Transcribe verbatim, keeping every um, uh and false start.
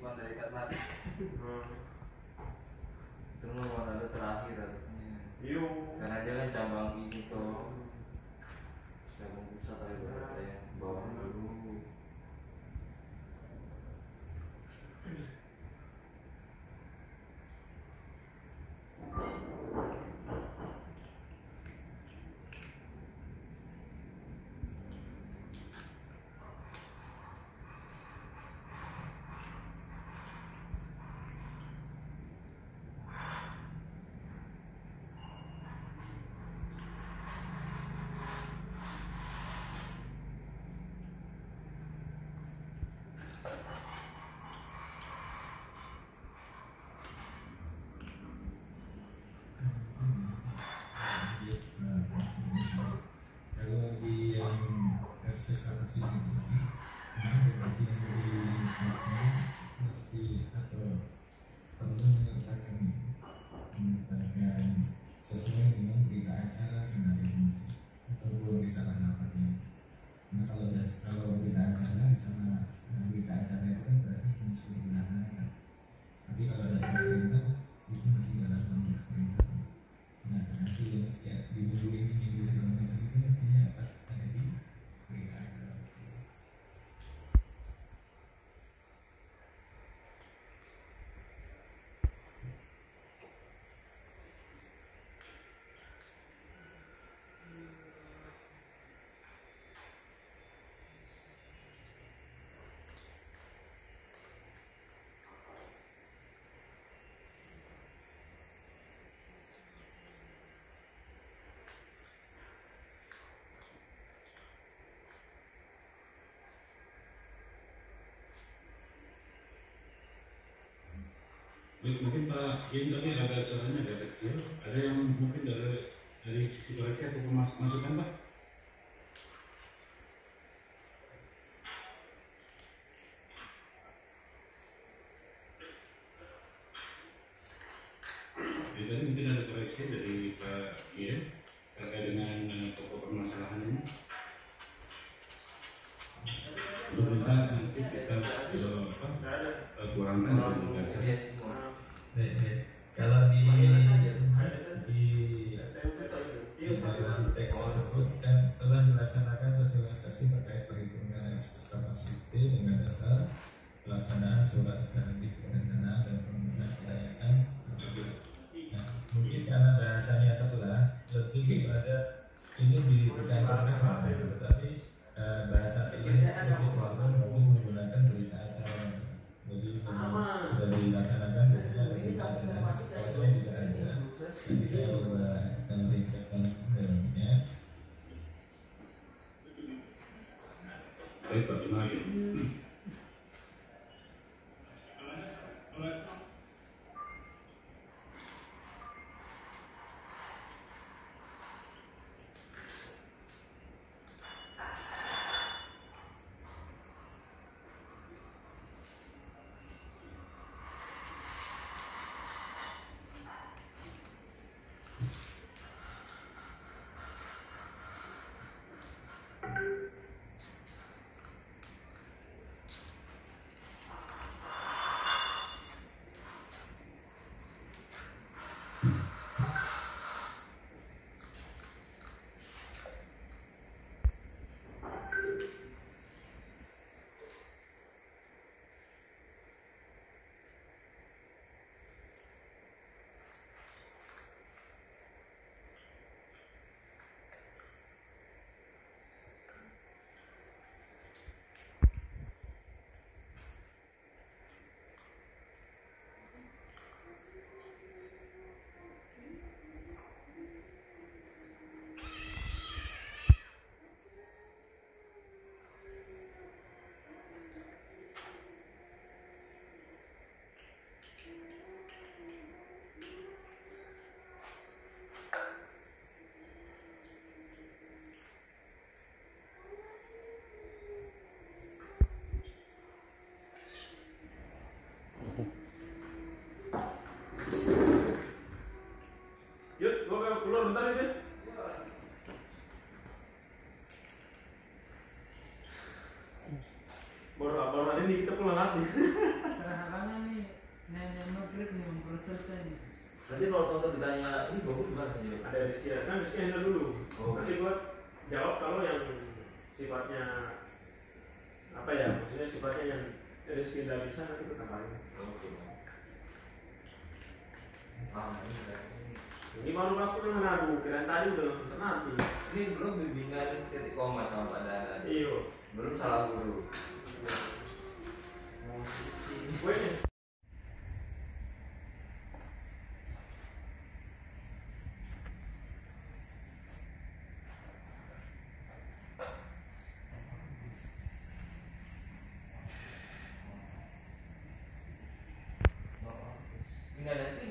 Mandaikat mati. Hmm. Terus ada terakhir harusnya. Iya. Karena dia kan cabang ini tuh. Cabang pusat ada berapa yang bawah dulu. Kalau di yang spesifikasi ini, regulasi yang dari mesti atau perlu menyatakan menyatakan sesuai dengan berita acara yang ada di sini atau belum bisa dapatnya. Nah kalau das, kalau berita acara sama berita acara itu kan berarti musuh dilaksanakan. Tapi kalau dasar perintah itu masih dalam konteks perintah. Nah hasil yang sekian di minggu ini minggu segala macam itu mestinya pas ada di berita acara itu. Mungkin Pak Jim tadi ada suaranya agak kecil, ada yang mungkin dari dari sisi koreksi atau masukan Pak? Jadi tadi mungkin ada koreksi dari Pak Jim terkait dengan pokok permasalahan ini. Untuk minta nanti kita uh, apa kurangkan dan Baik, baik. Kalau di di dalam teks tersebut kan telah dilaksanakan sosialisasi terkait perhitungan ekspos kapasiti dengan dasar pelaksanaan surat dan perencanaan dan penggunaan pelayanan. Nah, mungkin karena bahasanya terbelah lebih kepada ini dicantumkan, tetapi eh, bahasa ini lebih cenderung menggunakan berita acara. Jadi sudah dilaksanakan biasanya ada berita acara, eksposnya juga ada. Nanti saya coba cantumkan dalamnya. Baik Pak, terima kasih. Baru baru hari ini kita pulang nanti. anak-anaknya nih nenek maghrib nih belum selesai nih. Nanti kalau tonton ditanya ini bagus gimana sih? Ada Rizky, kan Rizky handle dulu. Oh, nanti buat jawab kalau yang sifatnya apa ya, maksudnya sifatnya yang Rizky tidak bisa nanti kita tanya. Oke. Ah, ini kan. Ini baru masuk dengan lagu, kirain tadi udah langsung ternapi. Ini belum bimbingan ketik koma sama Pak Dadan. Iya. Belum salah guru. Wait. Ini ada ini